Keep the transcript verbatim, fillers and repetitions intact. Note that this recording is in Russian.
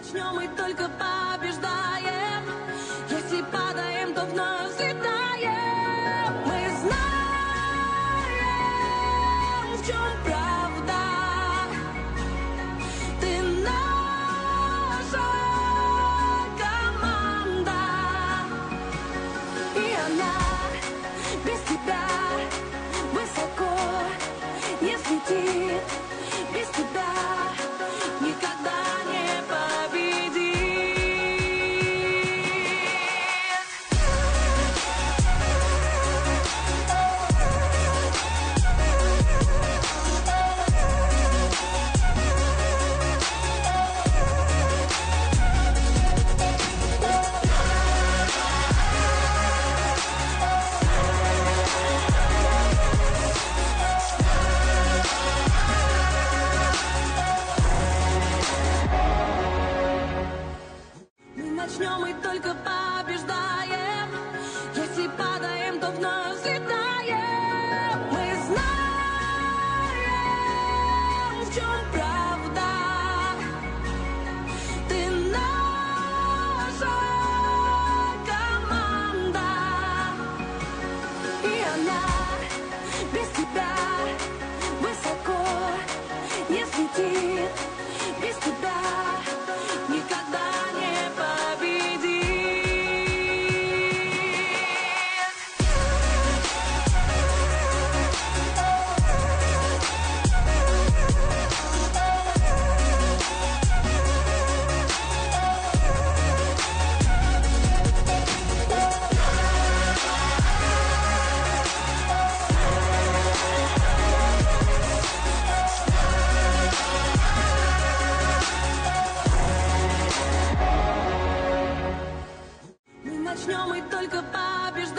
начнем и только побеждаем. Если падаем, то вновь взлетаем. Мы знаем, в чем правда. Ты наша команда, и она без тебя высоко не взлетит. Без тебя никогда не победит. Начнем и только побеждаем. Если падаем, то вновь взлетаем. Мы знаем, в чем правда. Ты наша команда, и она без тебя высоко не взлетит. Без тебя никогда не победит. Мы начнем и только побеждаем.